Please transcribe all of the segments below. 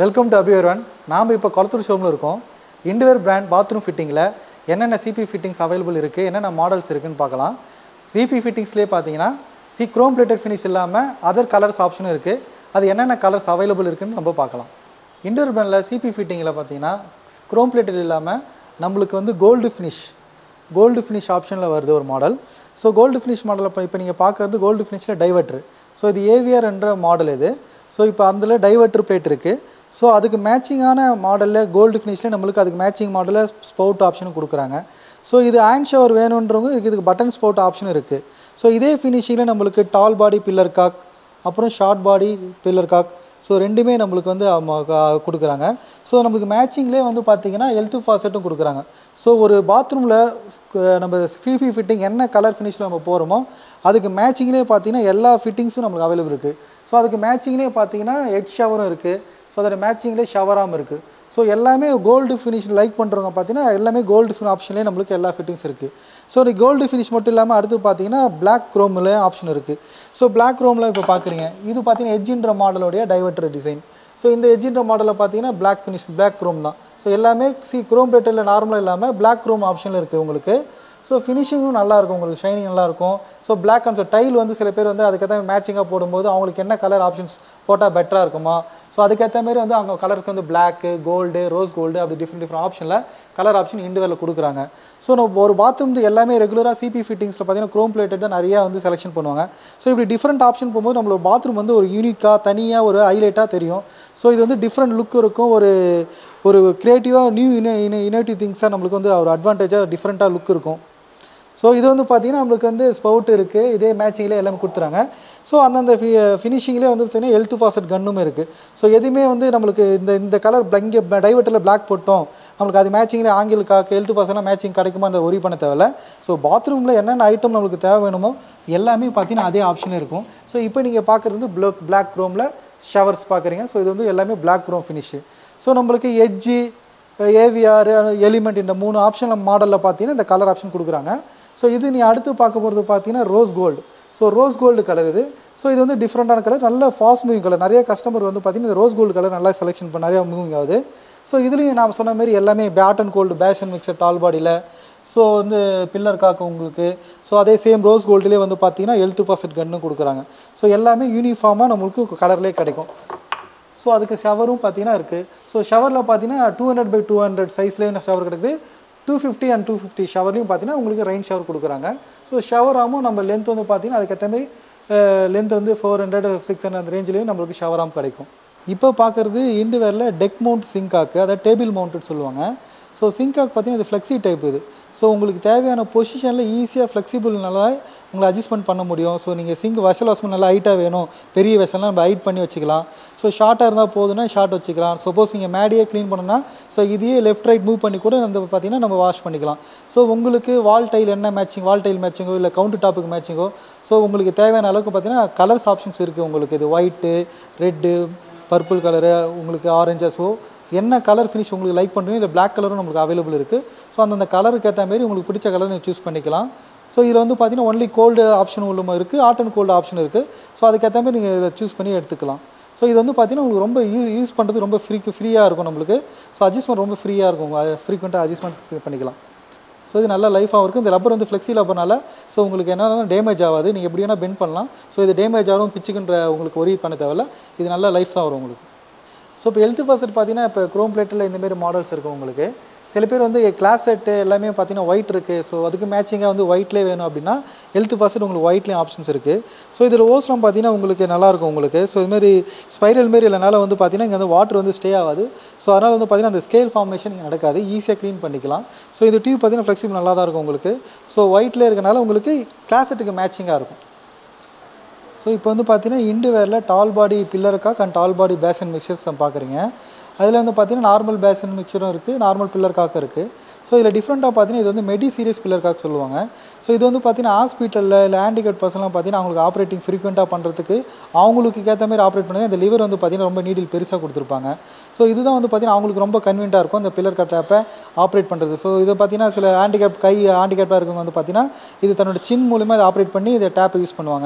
Welcome to Abhi Vairavan. நாம இப்போ Kolathur showroom இருக்கோம். Hindware brand bathroom fittingல என்னென்ன CP fittings available இருக்கு, என்னென்ன மாடல்ஸ் இருக்குன்னு பார்க்கலாம். CP fittingsலயே பாத்தீங்கன்னா chrome plated finish இல்லாம other colors option இருக்கு. அது என்னென்ன colors available இருக்குன்னு நம்ம பார்க்கலாம். Hindware brandல CP fittingல பாத்தீங்கன்னா chrome plated இல்லாம நமக்கு வந்து gold finish optionல வருது ஒரு மாடல். So gold finish மாடல்ல இப்போ நீங்க பார்க்கிறது gold finishல diverter. So இது AVR என்ற மாடல் இது. So இப்போ அதுல diverter plate இருக்கு. So அதுக்கு மேட்சிங்கான மாடல்ல கோல்ட் ஃபினிஷ்ல நமக்கு அதுக்கு மேட்சிங் மாடல்ல ஸ்பவுட் ஆப்ஷன் கொடுக்குறாங்க. ஸோ இது ஹேண்ட் ஷவர் வேணுன்றவங்க இதுக்கு பட்டன் ஸ்பவுட் ஆப்ஷன் இருக்குது. ஸோ இதே ஃபினிஷிங்கில் நம்மளுக்கு டால் பாடி பில்லர் காக் அப்புறம் short body pillar cock so ரெண்டுமே நம்மளுக்கு வந்து கொடுக்குறாங்க. ஸோ நம்மளுக்கு மேட்சிங்லேயே வந்து பார்த்திங்கன்னா எல்த்து ஃபாசெட்டும் கொடுக்குறாங்க. ஸோ ஒரு பாத்ரூமில் நம்ம சிபி ஃபிட்டிங் என்ன கலர் ஃபினிஷில் நம்ம போகிறோமோ அதுக்கு மேட்சிங்லேயே பார்த்திங்கன்னா எல்லா ஃபிட்டிங்ஸும் நம்மளுக்கு அவைலபிள் இருக்குது. ஸோ அதுக்கு மேட்சிங்லேயே பார்த்திங்கன்னா ஹெட் ஷவரும் இருக்குது. ஸோ அதோட மேட்சிங்லேயே ஷவராகவும் இருக்குது. ஸோ எல்லாமே கோல்டு ஃபினிஷ் லைக் பண்ணுறவங்க பார்த்தீங்கன்னா எல்லாமே கோல்டு ஆப்ஷன்லேயே நம்மளுக்கு எல்லா ஃபிட்டிங்ஸ் இருக்குது. ஸோ இந்த கோல்டு ஃபினிஷ் மட்டும் இல்லாமல் அடுத்து பார்த்தீங்கன்னா பிளாக் க்ரோமில் ஆப்ஷன் இருக்குது. ஸோ பிளாக் க்ரோமில் இப்போ பார்க்குறீங்க இது பார்த்தீங்கன்னா எட்ஜின்ற மாடலோடைய டைவர்டர் டிசைன். ஸோ இந்த எட்ஜின்ற மாடலில் பார்த்தீங்கன்னா பிளாக் ஃபினிஷ் பிளாக் க்ரோம் தான். ஸோ எல்லாமே க்ரோம் பேட்டரில் நார்மலாக இல்லாமல் பிளாக் க்ரோம் ஆப்ஷனில் இருக்குது உங்களுக்கு. ஸோ ஃபினிஷிங்கும் நல்லாயிருக்கும் உங்களுக்கு, ஷைனிங் நல்லாயிருக்கும். ஸோ பிளாக் அண்ட் டைல் வந்து சில பேர் வந்து அதுக்கேற்ற மேட்சிங்காக போடும்போது அவங்களுக்கு என்ன கலர் ஆப்ஷன்ஸ் போட்டால் பெட்டராக இருக்குமா, ஸோ அதுக்கேற்ற மாதிரி வந்து அவங்க கலருக்கு வந்து பிளாக்கு கோல்டு ரோஸ் கோல்டு அப்படி டிஃப்ரெண்ட் ஆப்ஷனில் கலர் ஆப்ஷன் இண்டிவிஜுவலில் கொடுக்குறாங்க. ஸோ நம்ம ஒரு பாத்ரூம் எல்லாமே ரெகுலராக சிபி ஃபிட்டிங்ஸில் பார்த்தீங்கன்னா க்ரோம் பிளேட்டட் தான் நிறையா வந்து செலெக்ஷன் பண்ணுவாங்க. ஸோ இப்படி டிஃப்ரெண்ட் ஆப்ஷன் போகும்போது நம்மளோட பாத்ரூம் வந்து ஒரு யூனிக்காக தனியாக ஒரு ஹைலைட்டாக தெரியும். ஸோ இது வந்து டிஃப்ரெண்ட் லுக் இருக்கும், ஒரு க்ரியேட்டிவாக நியூ இனோவேட்டிவ் திங்ஸாக நம்மளுக்கு வந்து ஒரு அட்வான்டேஜாக டிஃப்ரெண்ட்டாக லுக் இருக்கும். ஸோ இது வந்து பார்த்திங்கன்னா நம்மளுக்கு வந்து ஸ்பவுட் இருக்குது, இதே மேட்சிங்கில் எல்லாமே கொடுத்துறாங்க. ஸோ அந்தந்த ஃபினிஷிங்லேயே வந்து பார்த்திங்கன்னா ஹெல்த் ஃபாசெட் கன்னும் இருக்குது. ஸோ எதுவுமே வந்து நம்மளுக்கு இந்த கலர் இங்கே டைவர்ட்டரில் பிளாக் போட்டோம் நம்மளுக்கு அது மேட்சிங்கில் ஆங்கிள் காக்கு ஹெல்த் ஃபாசெட்லாம் மேட்சிங் கிடைக்குமா அந்த ஒரி பண்ண தேவையில்ல. ஸோ பாத்ரூமில் என்னென்ன ஐட்டம் நம்மளுக்கு தேவை வேணுமோ எல்லாமே பார்த்திங்கன்னா அதே ஆப்ஷனே இருக்கும். ஸோ இப்போ நீங்கள் பார்க்குறது வந்து பிளாக் க்ரோமில் ஷவர்ஸ் பார்க்குறீங்க. ஸோ இது வந்து எல்லாமே பிளாக் க்ரோம் ஃபினிஷு. ஸோ நம்மளுக்கு எட்ஜி ஏவிஆர் எலிமெண்ட் இந்த 3 ஆப்ஷன் மாடலில் பார்த்தீங்கன்னா இந்த கலர் ஆப்ஷன் கொடுக்குறாங்க. ஸோ இது நீ அடுத்து பார்க்க போகிறது பார்த்தீங்கன்னா rose gold. So rose gold colour இது. ஸோ இது வந்து டிஃப்ரெண்ட்டான கலர், நல்ல ஃபாஸ்ட் மூவிங் கலர். நிறைய கஸ்டமர் வந்து பார்த்தீங்கன்னா இந்த ரோஸ் கோல்டு கலர் நல்லா செலெக்ஷன் பண்ண நிறையா மூவிங் ஆகுது. ஸோ இதுலேயும் நான் சொன்ன மாதிரி எல்லாமே bath and gold bash and mixer tall பாடியில். ஸோ வந்து பில்லர் காக்கு உங்களுக்கு. ஸோ அதே சேம் ரோஸ் கோல்டுலேயே வந்து பார்த்தீங்கன்னா ஹெல்த் ஃபாசெட் கன்னு கொடுக்குறாங்க. ஸோ எல்லாமே யூனிஃபார்மாக நம்மளுக்கு கலர்லேயே கிடைக்கும். ஸோ அதுக்கு ஷவரும் பார்த்தீங்கன்னா இருக்குது. ஸோ ஷவரில் பார்த்தீங்கன்னா 200x200 சைஸ்லேயே ஷவர் கிடைக்குது. 250 and 250 ஷவர்லையும் பார்த்தீங்கன்னா உங்களுக்கு ரெயின் ஷவர் கொடுக்குறாங்க. ஸோ ஷவராமும் நம்ம லென்த் வந்து பார்த்தீங்கன்னா அதுக்கேற்ற மாதிரி லென்த் வந்து 400 600 அந்த ரேஞ்சிலையும் நம்மளுக்கு ஷவராம் கிடைக்கும். இப்போ பார்க்குறது இண்டிவேரில் டெக் மவுண்ட் சிங்காக்கு, அதாவது டேபிள் மவுண்ட்னு சொல்லுவாங்க. ஸோ சிங்காக் பார்த்தீங்கன்னா இது ஃப்ளெக்ஸி டைப் இது. ஸோ உங்களுக்கு தேவையான பொசிஷனில் ஈஸியாக ஃப்ளெக்சிபிள் நல்லா உங்களை அட்ஜஸ்ட்மெண்ட் பண்ண முடியும். ஸோ நீங்கள் சிங்க் வெசல் வாஷ்மெண்ட் நல்லா ஹைட்டாக வேணும், பெரிய வெசல்லாம் நம்ம ஹைட் பண்ணி வச்சுக்கலாம். ஸோ ஷார்ட்டாக இருந்தால் போதுன்னா ஷார்ட் வச்சுக்கலாம். சப்போஸ் நீங்கள் மேடியே க்ளீன் பண்ணணும்னா ஸோ இதையே லெஃப்ட் ரைட் மூவ் பண்ணி கூட வந்து பார்த்திங்கன்னா நம்ம வாஷ் பண்ணிக்கலாம். ஸோ உங்களுக்கு வால் டைல் என்ன மேட்சிங், வால் டைல் மேட்சிங்கோ இல்லை கவுண்டர் டாப்புக்கு மேட்சிங்கோ ஸோ உங்களுக்கு தேவையான அளவுக்கு பார்த்திங்கன்னா கலர்ஸ் ஆப்ஷன்ஸ் இருக்குது உங்களுக்கு. இது ஒயிட்டு, ரெட்டு, பர்பிள் கலரு, உங்களுக்கு ஆரஞ்சஸோ என்ன கலர் ஃபினிஷ் உங்களுக்கு லைக் பண்ணுறீங்க. இல்லை பிளாக் கலரும் நம்மளுக்கு அவைலபிள் இருக்குது. ஸோ அந்தந்த கலருக்கு ஏற்ற மாரி உங்களுக்கு பிடிச்ச கலர் நீங்கள் சூஸ் பண்ணிக்கலாம். ஸோ இதில் வந்து பார்த்தீங்கன்னா ஒன்லி கோல்டு ஆப்ஷன் உள்ள இருக்குது, ஹாட் அண்ட் கோல்டு ஆப்ஷன் இருக்குது. ஸோ அதுக்கேற்ற மாதிரி நீங்கள் இதை சூஸ் பண்ணி எடுத்துக்கலாம். ஸோ இது வந்து பார்த்தீங்கன்னா உங்களுக்கு ரொம்ப யூஸ் பண்ணுறது ரொம்ப ஃப்ரீயாக இருக்கும் நம்மளுக்கு. ஸோ அட்ஜஸ்ட்மெண்ட் ரொம்ப ஃப்ரீயாக இருக்கும், ஃப்ரீக்வெண்ட்டாக அட்ஜஸ்ட்மெண்ட் பண்ணிக்கலாம். ஸோ இது நல்ல லைஃபாகவும் இருக்குது. இந்த ரப்பர் வந்து ஃப்ளெக்ஸி ரப்பர்னால ஸோ உங்களுக்கு என்ன டேமேஜ் ஆகாது, நீங்கள் எப்படி வேணால் பெண்ட் பண்ணலாம். ஸோ இது டேமேஜ் ஆகும் பிச்சுக்குன்ற உங்களுக்கு ஒரி பண்ண தேவையில்ல, இது நல்ல லைஃப் தான் வரும் உங்களுக்கு. ஸோ இப்போ ஹெல்த் ஃபாசெட் பார்த்தீங்கன்னா இப்போ க்ரோம் பிளேட்டில் இந்தமாரி மாடல்ஸ் இருக்கும் உங்களுக்கு. சில பேர் வந்து கிளாஸ் செட்டு எல்லாமே பார்த்தீங்கன்னா ஒயிட் இருக்குது. ஸோ அதுக்கு மேட்சிங்காக வந்து ஒயிட்லேயே வேணும் அப்படின்னா ஹெல்த் ஃபாசெட் உங்களுக்கு ஒயிட்லேயும் ஆப்ஷன்ஸ் இருக்குது. ஸோ இதில் ஓஸ்லாம் பார்த்தீங்கன்னா உங்களுக்கு நல்லாயிருக்கும் உங்களுக்கு. ஸோ இதுமாரி ஸ்பைரல் மாரி இல்லைனால வந்து பார்த்தீங்கன்னா இங்கே வந்து வாட்டர் வந்து ஸ்டே ஆகாது. ஸோ அதனால் வந்து பார்த்தீங்கன்னா அந்த ஸ்கேல் ஃபார்மேஷன் இங்கே நடக்காது, ஈஸியாக க்ளீன் பண்ணிக்கலாம். ஸோ இந்த டியூப் பார்த்தீங்கன்னா ஃப்ளெக்சிபிள் நல்லா தான் இருக்கும் உங்களுக்கு. ஸோ ஒயிட்லேயே இருக்கனால உங்களுக்கு கிளாஸ் செட்டுக்கு மேட்சிங்காக இருக்கும். ஸோ இப்போ வந்து பார்த்தீங்கன்னா இண்டிவேரில் tall body pillar cock and tall body basin mixers பார்க்குறீங்க. அதில் வந்து பார்த்தீங்கன்னா நார்மல் பேசன் மிக்சரும் இருக்குது, நார்மல் பில்லர் காக்கும் இருக்குது. ஸோ இதில் டிஃப்ரெண்ட்டாக பார்த்தீங்கன்னா இது வந்து மெடி சீரியஸ் பில்லர் காக் சொல்லுவாங்க. ஸோ இது வந்து பார்த்தீங்கன்னா ஹாஸ்பிட்டலில் இல்லை ஹேண்டிகேட் பர்சன்லாம் பார்த்தீங்கன்னா அவங்களுக்கு ஆப்ரேட்டிங் ஃப்ரீக்வெண்ட்டாக பண்ணுறதுக்கு அவங்களுக்கு ஏற்ற மாதிரி ஆப்ரேட் பண்ணுங்க. இந்த லிவர் வந்து பார்த்தீங்கன்னா ரொம்ப நீடில் பெருசாக கொடுத்துருப்பாங்க. ஸோ இதுதான் வந்து பார்த்தீங்கன்னா அவங்களுக்கு ரொம்ப கன்வீனியாக இருக்கும் இந்த பில்லர் கட் டேப்பை ஆப்ரேட் பண்ணுறது. ஸோ இதை பார்த்தீங்கன்னா சில ஹேண்டிகேப்பாக இருக்கவங்க வந்து பார்த்தீங்கன்னா இது தன்னோட சின் மூலமாக இதை ஆப்ரேட் பண்ணி இதை டேப்பை யூஸ் பண்ணுவாங்க.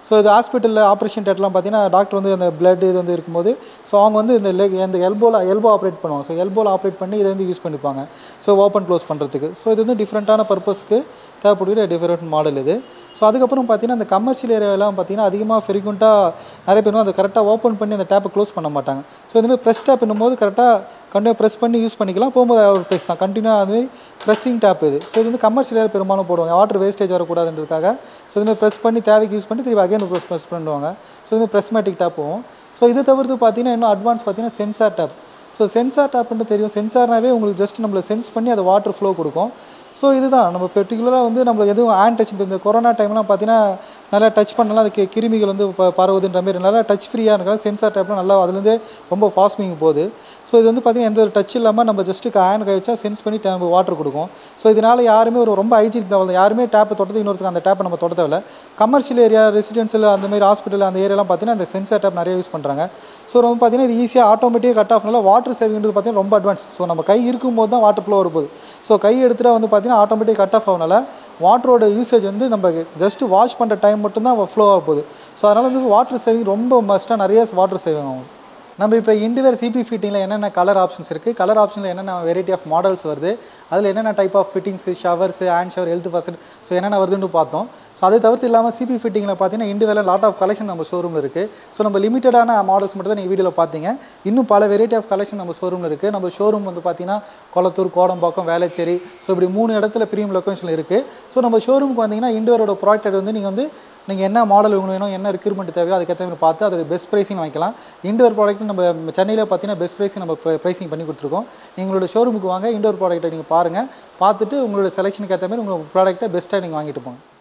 ஸோ இது ஹாஸ்பிட்டலில் ஆப்ரேஷன் தேட்டர்லாம் பார்த்தீங்கன்னா டாக்டர் வந்து அந்த பிளட் இது வந்து இருக்கும்போது ஸோ அவங்க வந்து இந்த லெக் இந்த எல்போ ஆப்ரேட் பண்ணுவாங்க. ஸோ எல்போவில் ஆப்ரேட் பண்ணி இதை வந்து யூஸ் பண்ணிப்பாங்க ஸோ ஓப்பன் க்ளோஸ் பண்ணுறதுக்கு. ஸோ இது வந்து டிஃப்ரெண்ட்டான பர்பஸ்க்கு தேவைப்படுகிற டிஃப்ரெண்ட் மாடல் இது. ஸோ அதுக்கப்புறம் பார்த்தீங்கன்னா அந்த கமர்ஷியல் ஏரியாவெலாம் பார்த்தீங்கன்னா அதிகமாக ஃப்ரீக்வெண்ட்டாக நிறைய பேர் அதை கரெக்டாக ஓப்பன் பண்ணி அந்த டேப்பை க்ளோஸ் பண்ண மாட்டாங்க. ஸோ இதுமாதிரி ப்ரெஸ் டேப் பண்ணும்போது கரெக்டாக கண்டினியூ ப்ரெஸ் பண்ணி யூஸ் பண்ணிக்கலாம். போகும்போது ஒரு ப்ரெஸ் தான் கண்டினியூ அதுமாதிரி ப்ரெஸ்ஸிங் டேப் இது. ஸோ இது வந்து கமர்ஷியல் ஏரியா பெரும்பாலும் போடுவாங்க வாட்டர் வேஸ்டேஜ் வரக்கூடாதுன்றதுக்காக. ஸோ இதுமாதிரி ப்ரெஸ் பண்ணி தேவைக்கு யூஸ் பண்ணி திருப்பி அகைன் ப்ரெஸ் பண்ணுவாங்க. ஸோ இதுமாதிரி ப்ரெஸ்மேட்டிக் டேப் போகும். ஸோ இது தவிர்த்து பார்த்தீங்கன்னா இன்னும் அட்வான்ஸ் பார்த்தீங்கன்னா சென்சார் டேப். ஸோ சென்சார் டேப்னு தெரியும். சென்சார்னாவே உங்களுக்கு ஜஸ்ட் நம்மளை சென்ஸ் பண்ணி அது வாட்டர் ஃப்ளோ கொடுக்கும். ஸோ இதுதான் நம்ம பெர்டிகுலராக வந்து நம்ம எதுவும் ஹேண்ட் டச் இந்த கொரோனா டைம்லாம் பார்த்தீங்கன்னா நல்லா டச் பண்ணலாம் அது கிருமிகள் வந்து பரவுதுன்ற மாதிரி நல்லா டச் ஃப்ரீயாக இருக்காது. சென்சார் டேப்லாம் நல்லா அதுலேருந்து ரொம்ப ஃபாஸ்ட் மூவிங் போகுது. ஸோ இது வந்து பார்த்திங்கன்னா எந்த ஒரு டச் இல்லாமல் நம்ம ஜஸ்ட்டு ஹேண்ட் கை வச்சா சென்ஸ் பண்ணி நம்ம வாட்டர் கொடுக்கும். ஸோ இதனால் யாருமே ஒரு ரொம்ப ஹைஜீனிக் லெவல் யாருமே டேப்பை தொட்டது இன்னொருத்துக்கு அந்த டேப்பை நம்ம தொட தேவையில்ல. கமர்ஷியல் ஏரியா ரெசிடென்ஷியல் அந்த மாதிரி ஹாஸ்பிட்டல் அந்த ஏரியாலாம் பார்த்தீங்கன்னா அந்த சென்சார் டேப் நிறைய யூஸ் பண்ணுறாங்க. ஸோ ரொம்ப பார்த்தீங்கன்னா இது ஈஸியாக ஆட்டோமேட்டிக்காக கட் ஆஃப்னால வாட்டர் சேவிங்கிறது பார்த்தீங்கன்னா ரொம்ப அட்வான்ஸ். ஸோ நம்ம கை இருக்கும்போது தான் வாட்டர் ஃப்ளோ வரும்போது ஸோ கை எடுத்துகிட்டா வந்து பார்த்தீங்கன்னா ஆட்டோமேட்டிக் கட் ஆஃப் ஆகனால வாட்டரோட யூசேஜ் வந்து நம்ம ஜஸ்ட்டு வாஷ் பண்ணுற டைம் மட்டும்தான் ஃப்ளோ ஆக போகுது. ஸோ அதனால் வந்து வாட்டர் சேவிங் ரொம்ப மஸ்ட்டாக நிறைய வாட்டர் சேவிங் ஆகும். நம்ம இப்போ இண்டிவேர் சிபி ஃபிட்டிங்கில் என்னென்ன கலர் ஆப்ஷன்ஸ் இருக்குது, கலர் ஆப்ஷனில் என்னென்ன வெரைட்டி ஆஃப் மாடல்ஸ் வருது, அதில் என்னென்ன type of fittings showers hand shower health first so என்னென்ன வருதுன்னு பார்த்தோம். ஸோ அதை தவிர்த்து இல்லாமல் சிபி ஃபிட்டிங்கில் பார்த்தீங்கன்னா இண்டிவேரில் லாட் ஆஃப் கலெக்ஷன் நம்ம ஷோரூமில் இருக்குது. ஸோ நம்ம லிமிட்டடான மாடல்ஸ் மட்டும் தான் நீங்கள் வீடியோவில் பார்த்தீங்க. இன்னும் பல வெரைட்டி ஆஃப் கலெக்ஷன் நம்ம ஷோரூமில் இருக்குது. நம்ம ஷோரூம் வந்து பார்த்தீங்கன்னா கொளத்தூர், கோடம்பாக்கம், வேளச்சேரி ஸோ இப்படி 3 இடத்துல ப்ரீமியம் லொக்கேஷனில் இருக்குது. ஸோ நம்ம ஷோரூமுக்கு வந்தீங்கன்னா இண்டிவேரோட ப்ராடக்ட் வந்து நீங்கள் என்ன மாடல் வேணும் என்ன ரெக்யூர்மெண்ட் தேவையோ அதுக்கேற்ற மாதிரி பார்த்து அதோட பெஸ்ட் ப்ரைஸிங் வாங்கிக்கலாம். இண்டோர் ப்ராடக்ட் நம்ம சென்னையில் பார்த்தீங்கன்னா பெஸ்ட் ப்ரைஸிங் நம்ம ப்ரைஸிங் பண்ணி கொடுத்துருக்கோம். நீங்களோட ஷோரூமுக்கு வாங்க, இண்டோர் ப்ராடக்ட்டை நீங்கள் பாருங்கள். பார்த்துட்டு உங்களோட செலெக்ஷனுக்கு ஏற்ற மாதிரி உங்களோட ப்ராடக்ட்டை பெஸ்ட்டாக நீங்கள் வாங்கிட்டு போங்க.